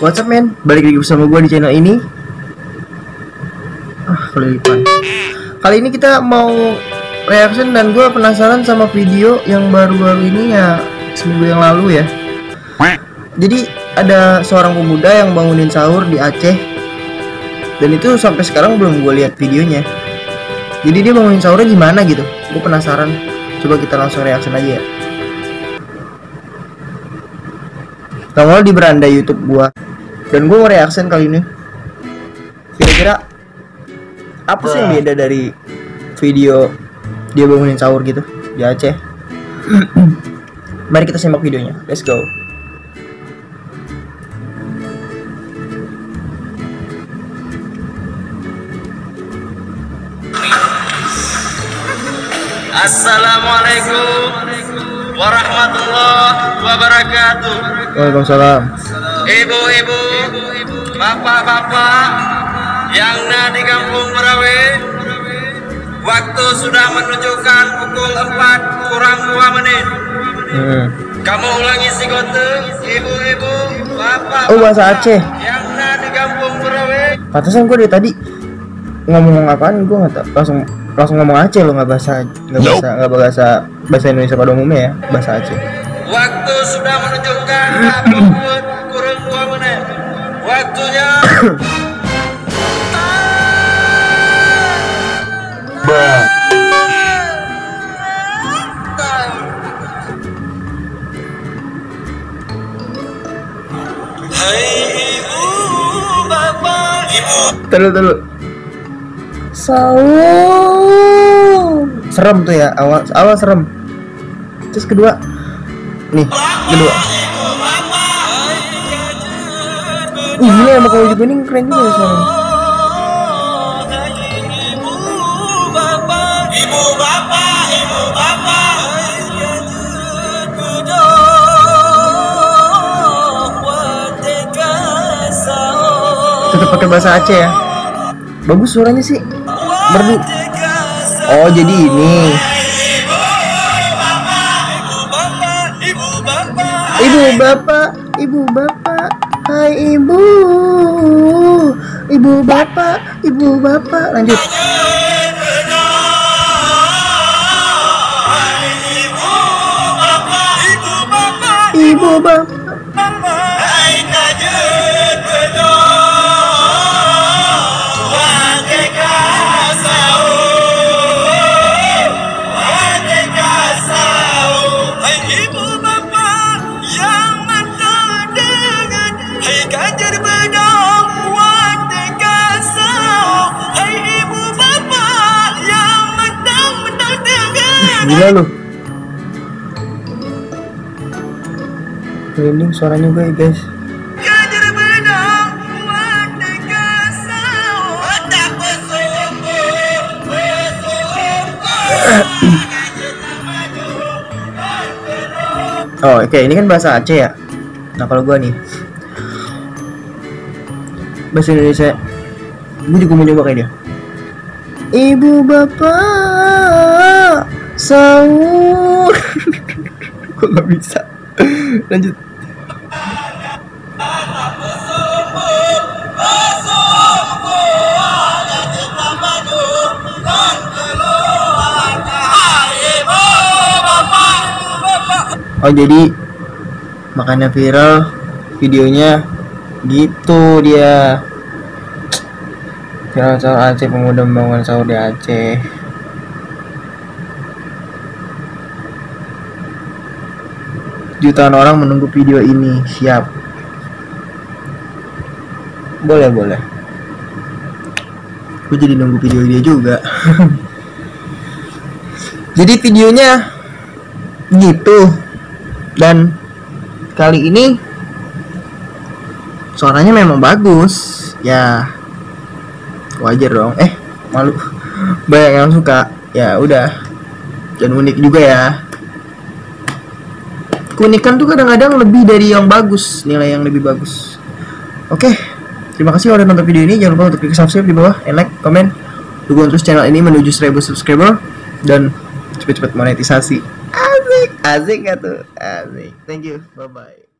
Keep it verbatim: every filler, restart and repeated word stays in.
What's up man? Balik lagi bersama gue di channel ini. Ah, kelilipan. Kali ini kita mau reaction dan gue penasaran sama video yang baru-baru ini ya, seminggu yang lalu ya. Jadi ada seorang pemuda yang bangunin sahur di Aceh. Dan itu sampai sekarang belum gue lihat videonya. Jadi dia bangunin sahurnya gimana gitu? Gue penasaran. Coba kita langsung reaction aja ya. Nongol di beranda YouTube gua dan gua mau reaction kali ini. Kira-kira apa sih yang beda dari video dia bangunin sahur gitu di Aceh? Mari kita simak videonya. Let's go. Assalamualaikum warahmatullahi wabarakatuh. Waalaikumsalam. Ibu-ibu, bapak-bapak yang ada di kampung Merawe, waktu sudah menunjukkan pukul empat kurang dua menit. Hmm. Kamu ulangi si kote, ibu-ibu, bapak-bapak Oh, bahasa Aceh yang ada di kampung Merawe. Pantesan gue dari tadi ngomong apaan gue nggak tahu, langsung langsung ngomong Aceh lo, nggak bahasa nggak bahasa nggak bahasa bahasa Indonesia pada umumnya ya, bahasa Aceh. Waktu sudah menunjukkan pukul kurang dua menit. Waktunya Hai ibu, bapak, ibu. Terus terus. Sahur. Serem tuh ya, awal awal serem. Terus kedua, nih kedua. Ih, gila emang kalau juga ini keren juga ya suaranya. Ibu bapak, ibu bapak, Tetap pakai bahasa Aceh ya. Bagus suaranya sih. Merdu. Oh, jadi ini. Ibu bapak, ibu bapak, hai ibu, ibu bapak, ibu bapak. Lanjut. Ibu bapak. Gila lu. Merinding suaranya gue guys. Oh oke, okay. Ini kan bahasa Aceh ya. Nah kalau gue nih bahasa Indonesia, gue juga mau nyoba kayak dia. Ibu bapak sahur. Gue gak bisa. Lanjut. Oh jadi makanya viral videonya gitu dia. Viral sahur Aceh, pemuda membangun sahur di Aceh. Jutaan orang menunggu video ini. Siap. Boleh boleh. Gue jadi nunggu video dia juga. Jadi videonya gitu. Dan kali ini suaranya memang bagus. Ya wajar dong. Eh malu. Banyak yang suka. Ya udah. Dan unik juga ya. Keunikan tuh kadang-kadang lebih dari yang bagus, nilai yang lebih bagus. Oke, terima kasih udah nonton video ini. Jangan lupa untuk klik subscribe di bawah, and like, komen, dukung terus channel ini menuju seribu subscriber dan cepet-cepet monetisasi. Asik, asik gak tuh? Asik. Thank you, bye bye.